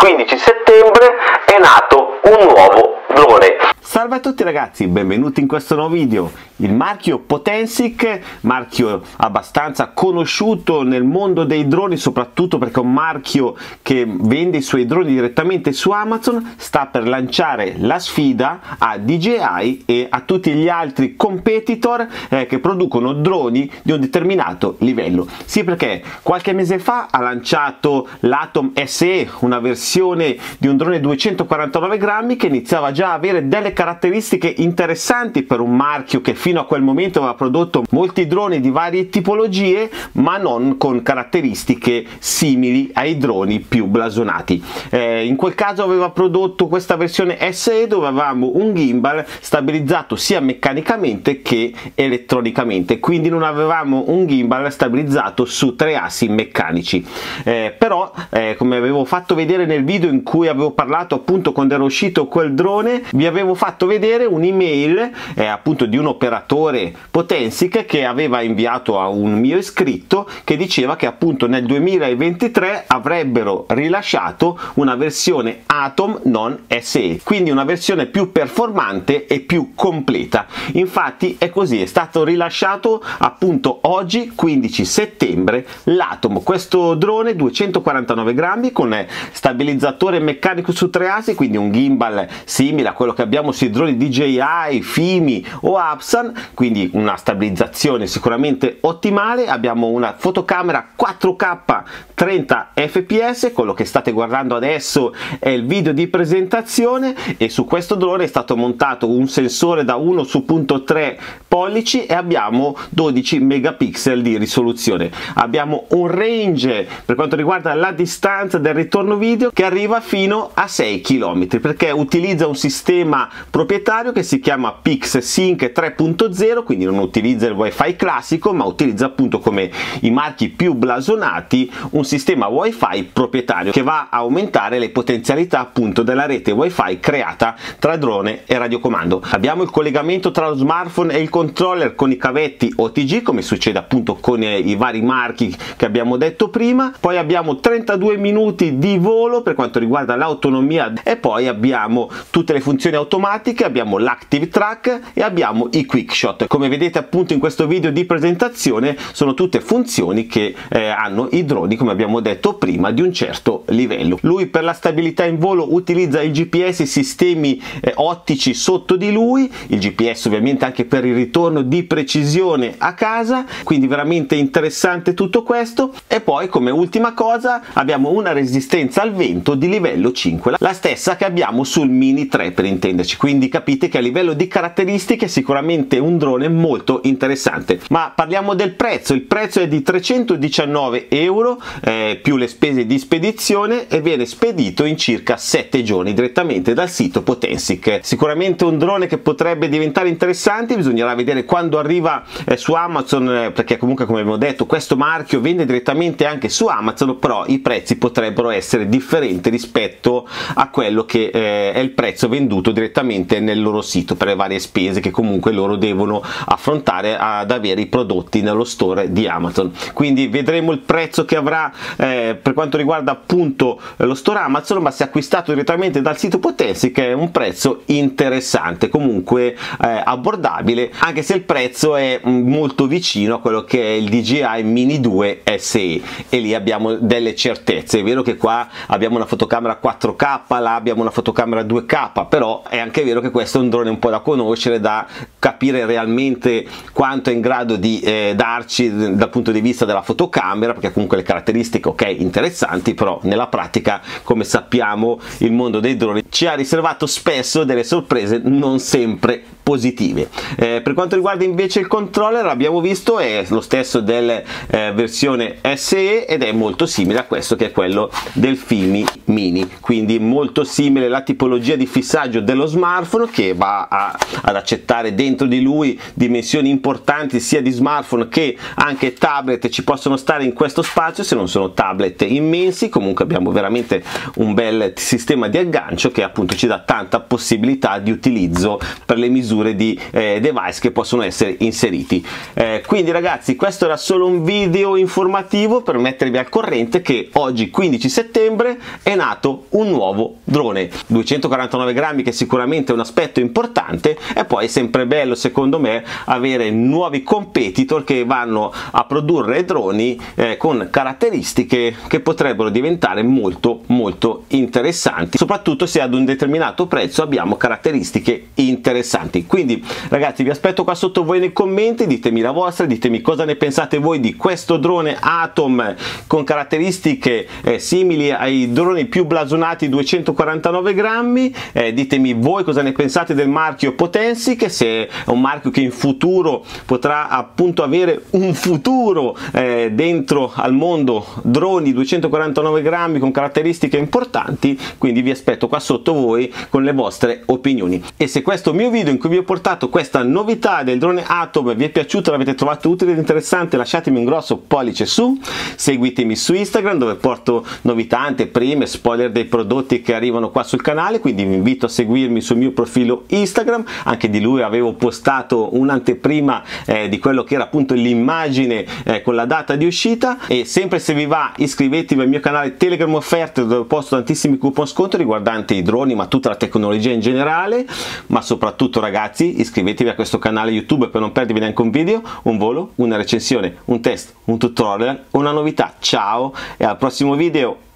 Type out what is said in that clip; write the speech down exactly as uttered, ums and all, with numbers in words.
quindici settembre è nato un nuovo drone. Salve a tutti ragazzi, benvenuti in questo nuovo video. Il marchio Potensic, marchio abbastanza conosciuto nel mondo dei droni, soprattutto perché è un marchio che vende i suoi droni direttamente su Amazon, sta per lanciare la sfida a D J I e a tutti gli altri competitor eh, che producono droni di un determinato livello. Sì, perché qualche mese fa ha lanciato l'Atom S E, una versione di un drone duecentoquarantanove grammi che iniziava già a avere delle caratteristiche interessanti per un marchio che fino a quel momento aveva prodotto molti droni di varie tipologie, ma non con caratteristiche simili ai droni più blasonati. Eh, in quel caso aveva prodotto questa versione S E dove avevamo un gimbal stabilizzato sia meccanicamente che elettronicamente, quindi non avevamo un gimbal stabilizzato su tre assi meccanici. Eh, però eh, come avevo fatto vedere nel video in cui avevo parlato appunto quando era uscito quel drone, vi avevo fatto vedere un'email eh, appunto di un operatore Potensic che aveva inviato a un mio iscritto, che diceva che appunto nel duemilaventitré avrebbero rilasciato una versione Atom non S E, quindi una versione più performante e più completa. Infatti è così, è stato rilasciato appunto oggi quindici settembre l'Atom, questo drone duecentoquarantanove grammi con stabilizzatore meccanico su tre assi, quindi un gimbal simile a quello che abbiamo sui droni D J I, Fimi o Epson, quindi una stabilizzazione sicuramente ottimale. Abbiamo una fotocamera quattro K trenta F P S, quello che state guardando adesso è il video di presentazione, e su questo drone è stato montato un sensore da uno su punto tre pollici e abbiamo dodici megapixel di risoluzione. Abbiamo un range per quanto riguarda la distanza del ritorno video che arriva fino a sei chilometri, perché utilizza un sistema proprietario che si chiama PixSync tre punto zero, quindi non utilizza il wifi classico ma utilizza appunto, come i marchi più blasonati, un sistema wifi proprietario che va a aumentare le potenzialità appunto della rete wifi creata tra drone e radiocomando. Abbiamo il collegamento tra lo smartphone e il controller con i cavetti O T G, come succede appunto con i vari marchi che abbiamo detto prima. Poi abbiamo trentadue minuti di volo per quanto riguarda l'autonomia, e poi abbiamo tutte le funzioni automatiche, abbiamo l'Active Track e abbiamo i Quick Shot. Come vedete appunto in questo video di presentazione sono tutte funzioni che eh, hanno i droni, come abbiamo detto prima, di un certo livello. Lui per la stabilità in volo utilizza il G P S, i sistemi eh, ottici sotto di lui, il G P S ovviamente anche per il ritorno di precisione a casa, quindi veramente interessante tutto questo. E poi come ultima cosa abbiamo una resistenza al vento di livello cinque, la stessa che abbiamo sul Mini tre per intenderci, quindi capite che a livello di caratteristiche sicuramente un drone molto interessante. Ma parliamo del prezzo. Il prezzo è di trecentodiciannove euro eh, più le spese di spedizione, e viene spedito in circa sette giorni direttamente dal sito Potensic. Sicuramente un drone che potrebbe diventare interessante, bisognerà vedere quando arriva eh, su Amazon, eh, perché comunque come abbiamo detto questo marchio vende direttamente anche su Amazon, però i prezzi potrebbero essere differenti rispetto a quello che eh, è il prezzo venduto direttamente nel loro sito, per le varie spese che comunque loro devono affrontare ad avere i prodotti nello store di Amazon. Quindi vedremo il prezzo che avrà eh, per quanto riguarda appunto lo store Amazon, ma se acquistato direttamente dal sito Potensic è un prezzo interessante, comunque eh, abbordabile, anche se il prezzo è molto vicino a quello che è il D J I Mini due S E, e lì abbiamo delle certezze. È vero che qua abbiamo una fotocamera quattro K, là abbiamo una fotocamera due K, però è anche vero che questo è un drone un po' da conoscere, da capire realmente quanto è in grado di eh, darci dal punto di vista della fotocamera, perché comunque le caratteristiche ok interessanti, però nella pratica come sappiamo il mondo dei droni ci ha riservato spesso delle sorprese non sempre positive. Eh, per quanto riguarda invece il controller, abbiamo visto è lo stesso della eh, versione S E ed è molto simile a questo che è quello del Fimi Mini, quindi molto simile la tipologia di fissaggio dello smartphone, che va a, ad accettare dentro di lui dimensioni importanti sia di smartphone che anche tablet, ci possono stare in questo spazio se non sono tablet immensi. Comunque abbiamo veramente un bel sistema di aggancio che appunto ci dà tanta possibilità di utilizzo per le misure misure di eh, device che possono essere inseriti. Eh, quindi ragazzi, questo era solo un video informativo per mettervi al corrente che oggi quindici settembre è nato un nuovo drone duecentoquarantanove grammi, che sicuramente è un aspetto importante, e poi è sempre bello secondo me avere nuovi competitor che vanno a produrre droni eh, con caratteristiche che potrebbero diventare molto molto interessanti, soprattutto se ad un determinato prezzo abbiamo caratteristiche interessanti. Quindi ragazzi, vi aspetto qua sotto voi nei commenti, ditemi la vostra, ditemi cosa ne pensate voi di questo drone Atom con caratteristiche eh, simili ai droni più blasonati duecentoquarantanove grammi. Eh, ditemi voi cosa ne pensate del marchio Potensic, se è un marchio che in futuro potrà appunto avere un futuro eh, dentro al mondo droni duecentoquarantanove grammi con caratteristiche importanti. Quindi vi aspetto qua sotto voi con le vostre opinioni. E se questo mio video in cui vi ho portato questa novità del drone Atom vi è piaciuto, l'avete trovato utile ed interessante, lasciatemi un grosso pollice su, seguitemi su Instagram dove porto novità, anteprime, spoiler dei prodotti che arrivano qua sul canale, quindi vi invito a seguirmi sul mio profilo Instagram. Anche di lui avevo postato un'anteprima eh, di quello che era appunto l'immagine eh, con la data di uscita. E sempre, se vi va, iscrivetevi al mio canale Telegram Offerte dove posto tantissimi coupon sconto riguardanti i droni ma tutta la tecnologia in generale. Ma soprattutto ragazzi, iscrivetevi a questo canale YouTube per non perdervi neanche un video, un volo, una recensione, un test, un tutorial, una novità. Ciao e al prossimo video.